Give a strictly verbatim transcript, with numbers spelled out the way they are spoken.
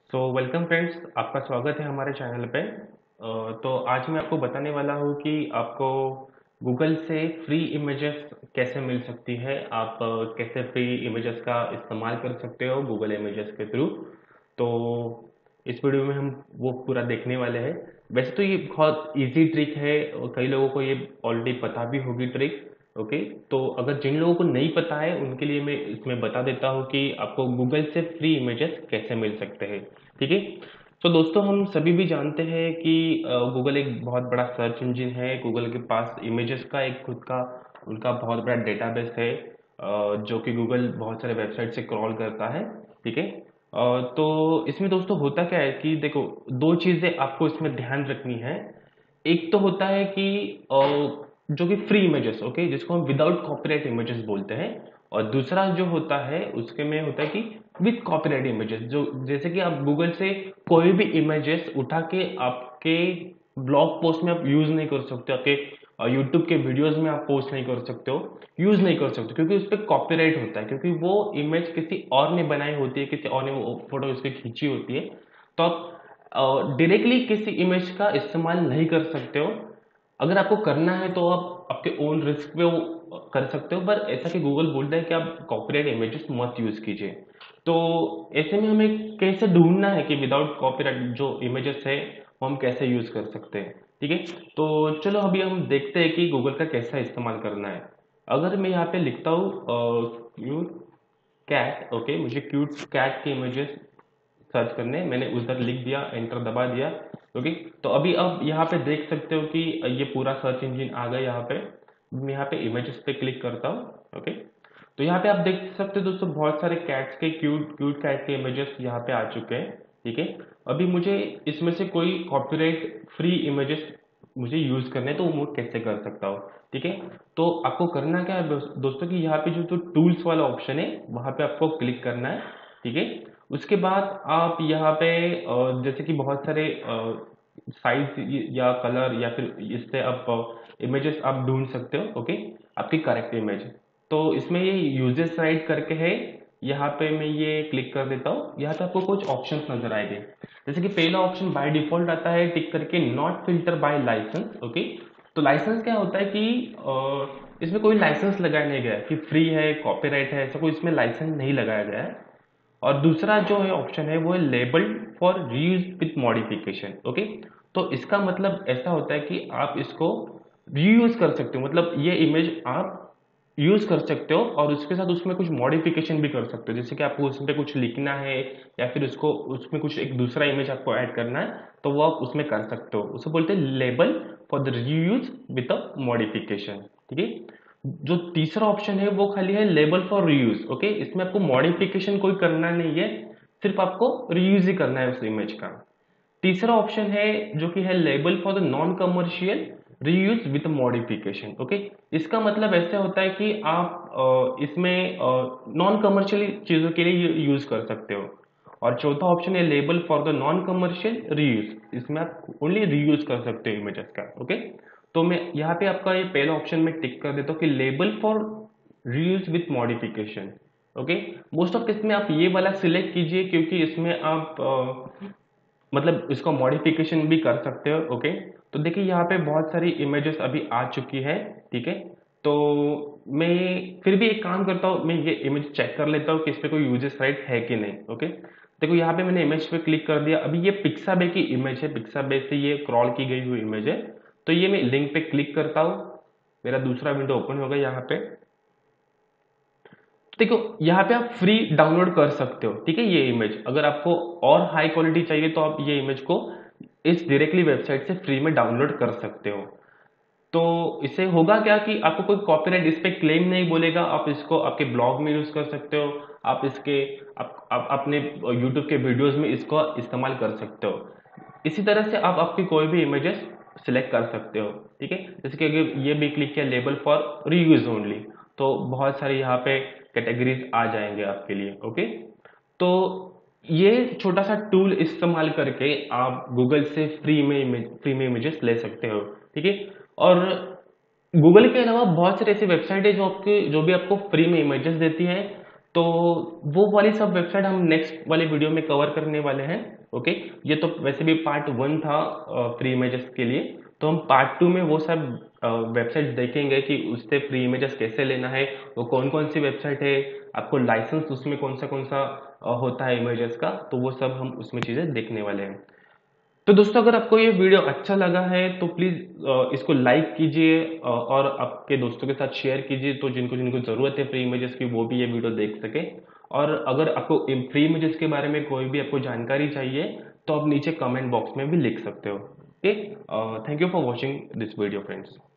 So welcome friends, आपका स्वागत है हमारे चैनल पे। अ, तो आज मैं आपको बताने वाला हूँ कि आपको गूगल से फ्री इमेजेस कैसे मिल सकती है। आप अ, कैसे फ्री इमेजेस का इस्तेमाल कर सकते हो गूगल इमेजेस के थ्रू। तो इस वीडियो में हम वो पूरा देखने वाले हैं। वैसे तो ये बहुत इजी ट्रिक है और कई लोगों को ये ऑलरेडी पता भी होगी ट्रिक। ओके, तो अगर जिन लोगों को नहीं पता है उनके लिए मैं इसमें बता देता हूँ कि आपको गूगल से फ्री इमेजेस कैसे मिल सकते हैं। ठीक है। तो दोस्तों, हम सभी भी जानते हैं कि गूगल एक बहुत बड़ा सर्च इंजन है। गूगल के पास इमेजेस का एक खुद का उनका बहुत बड़ा डेटाबेस है, अ, जो कि गूगल बहुत सारे वेबसाइट से क्रॉल करता है। ठीक है। अ, तो इसमें दोस्तों होता क्या है कि देखो, दो चीज़ें आपको इसमें ध्यान रखनी है। एक तो होता है कि अ, जो कि फ्री इमेजेस, ओके, जिसको हम विदाउट कॉपीराइट इमेजेस बोलते हैं। और दूसरा जो होता है उसके में होता है कि विद कॉपीराइट इमेजेस, जो जैसे कि आप गूगल से कोई भी इमेजेस उठा के आपके ब्लॉग पोस्ट में आप यूज नहीं कर सकते, आपके यूट्यूब के वीडियोस में आप पोस्ट नहीं कर सकते हो, यूज नहीं कर सकते, क्योंकि उस पर कॉपीराइट होता है, क्योंकि वो इमेज किसी और ने बनाई होती है, किसी और ने वो फोटो उस पर खींची होती है। तो आप डायरेक्टली किसी इमेज का इस्तेमाल नहीं कर सकते हो। अगर आपको करना है तो आप आपके ओन रिस्क पे वो कर सकते हो, पर ऐसा कि गूगल बोलता है कि आप कॉपीराइट इमेजेस मत यूज कीजिए। तो ऐसे में हमें कैसे ढूंढना है कि विदाउट कॉपीराइट जो इमेजेस है वो हम कैसे यूज कर सकते हैं। ठीक है। तो चलो अभी हम देखते हैं कि गूगल का कैसा इस्तेमाल करना है। अगर मैं यहाँ पे लिखता हूँ क्यूट कैट, ओके, मुझे क्यूट कैट के इमेजेस सर्च करने, मैंने उधर लिख दिया, एंटर दबा दिया। ओके। तो अभी अब यहाँ पे देख सकते हो कि ये पूरा सर्च इंजन आ गया यहाँ पे। मैं यहाँ पे इमेजेस पे क्लिक करता हूँ। ओके। तो यहाँ पे आप देख सकते हो दोस्तों, बहुत सारे कैट्स के क्यूट क्यूट कैट के इमेजेस यहाँ पे आ चुके हैं। ठीक है। अभी मुझे इसमें से कोई कॉपीराइट फ्री इमेजेस मुझे यूज करने हैं, तो वो मैं कैसे कर सकता हूँ। ठीक है। तो आपको करना क्या है दोस्त- दोस्तों कि यहाँ पे जो जो टूल्स वाला ऑप्शन है वहाँ पे आपको क्लिक करना है। ठीक है। उसके बाद आप यहाँ पे अ, जैसे कि बहुत सारे साइज या कलर या फिर इससे आप इमेजेस आप ढूंढ सकते हो। ओके, आपकी करेक्ट इमेज। तो इसमें ये यूजर्स राइट करके है, यहाँ पे मैं ये क्लिक कर देता हूँ। यहाँ पे आपको कुछ ऑप्शंस नजर आएंगे। जैसे कि पहला ऑप्शन बाय डिफॉल्ट आता है टिक करके, not filter by license. Okay. तो लाइसेंस क्या होता है कि अ, इसमें कोई लाइसेंस लगाया नहीं गया है कि फ्री है, कॉपीराइट है, ऐसा कोई इसमें लाइसेंस नहीं लगाया गया है। और दूसरा जो है ऑप्शन है वो है labelled for reuse with modification. Okay. तो इसका मतलब ऐसा होता है कि आप इसको रीयूज कर सकते हो, मतलब ये इमेज आप यूज कर सकते हो और उसके साथ उसमें कुछ मॉडिफिकेशन भी कर सकते हो। जैसे कि आपको उसमें कुछ लिखना है या फिर उसको उसमें कुछ एक दूसरा इमेज आपको ऐड करना है, तो वो आप उसमें कर सकते हो। उसे बोलते हैं label for the reuse with a modification. ठीक है। जो तीसरा ऑप्शन है वो खाली है लेबल फॉर रीयूज। ओके, इसमें आपको मॉडिफिकेशन कोई करना नहीं है, सिर्फ आपको रीयूज ही करना है उस इमेज का। तीसरा ऑप्शन है जो कि है label for the non commercial reuse with modification. Okay, इसका मतलब ऐसे होता है कि आप अ, इसमें नॉन कमर्शियल चीजों के लिए यूज कर सकते हो। और चौथा ऑप्शन है label for the non commercial reuse, इसमें आप ओनली रीयूज कर सकते हो इमेजेस का। ओके। तो मैं यहाँ पे आपका ये पहला ऑप्शन में टिक कर देता हूँ कि label for reuse with modification. Okay. Most of case में आप ये वाला सिलेक्ट कीजिए, क्योंकि इसमें आप अ, मतलब इसको मॉडिफिकेशन भी कर सकते हो। ओके। तो देखिए यहाँ पे बहुत सारी इमेजेस अभी आ चुकी है। ठीक है। तो मैं फिर भी एक काम करता हूँ, मैं ये इमेज चेक कर लेता हूँ कि इस पे कोई यूजर्स राइट है कि नहीं। ओके। देखो यहाँ पे मैंने इमेज पे क्लिक कर दिया। अभी ये पिक्साबे की इमेज है, पिक्साबे से ये क्रॉल की गई हुई इमेज है। तो ये मैं लिंक पे क्लिक करता हूँ, मेरा दूसरा विंडो ओपन होगा यहाँ पे। देखो यहाँ पे आप फ्री डाउनलोड कर सकते हो। ठीक है। ये इमेज अगर आपको और हाई क्वालिटी चाहिए तो आप ये इमेज को इस डायरेक्टली वेबसाइट से फ्री में डाउनलोड कर सकते हो। तो इससे होगा क्या कि आपको कोई कॉपीराइट इस पे क्लेम नहीं बोलेगा। आप इसको आपके ब्लॉग में यूज कर सकते हो, आप इसके आप, आप अपने यूट्यूब के वीडियोस में इसको इस्तेमाल कर सकते हो। इसी तरह से आप आपकी कोई भी इमेजेस सिलेक्ट कर सकते हो। ठीक है। जैसे कि अगर ये भी क्लिक किया लेबल फॉर रीयूज ओनली, तो बहुत सारे यहाँ पे कैटेगरीज आ जाएंगे आपके लिए। ओके। तो ये छोटा सा टूल इस्तेमाल करके आप गूगल से फ्री में इमेज फ्री में इमेजेस ले सकते हो। ठीक है। और गूगल के अलावा बहुत सारी ऐसी वेबसाइट है जो आपके जो भी आपको फ्री में इमेजेस देती है। तो तो वो वाली सब वेबसाइट हम नेक्स्ट वाले वीडियो में कवर करने वाले हैं। ओके, ये तो वैसे भी पार्ट वन था फ्री इमेजेस के लिए, तो हम पार्ट टू में वो सब वेबसाइट देखेंगे कि उससे फ्री इमेजेस कैसे लेना है, वो कौन कौन सी वेबसाइट है, आपको लाइसेंस उसमें कौन सा कौन सा अ, होता है इमेजेस का, तो वो सब हम उसमें चीज़ें देखने वाले हैं। तो दोस्तों, अगर आपको ये वीडियो अच्छा लगा है तो प्लीज़ इसको लाइक कीजिए अ, और आपके दोस्तों के साथ शेयर कीजिए, तो जिनको जिनको ज़रूरत है फ्री इमेजेस की वो भी ये वीडियो देख सके। और अगर आपको फ्री इमेजेस के बारे में कोई भी आपको जानकारी चाहिए तो आप नीचे कमेंट बॉक्स में भी लिख सकते हो। Okay, thank you for watching this video friends.